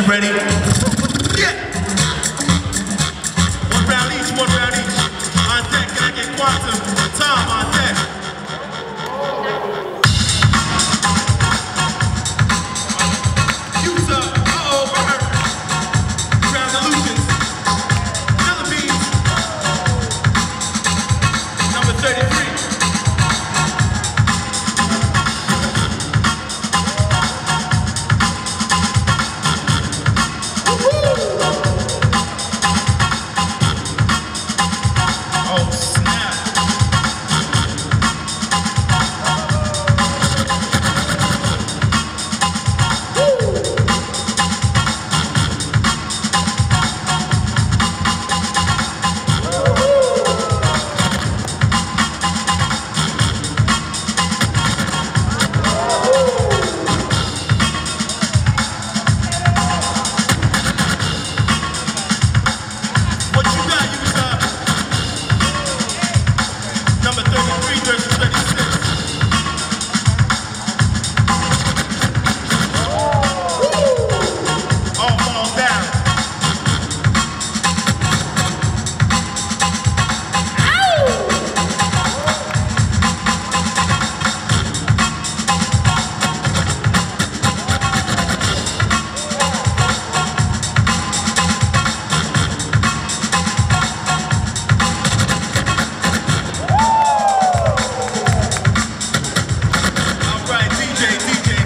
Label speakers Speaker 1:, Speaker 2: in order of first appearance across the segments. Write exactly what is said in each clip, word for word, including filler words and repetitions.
Speaker 1: ready? Yeah! One round each, one round each. On deck, can I get quantum? Tom on deck. YUTAH, uh-oh, burn. Ground illusions. Philippines. Number thirty-three.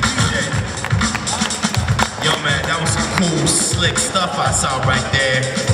Speaker 1: Slick stuff I saw right there.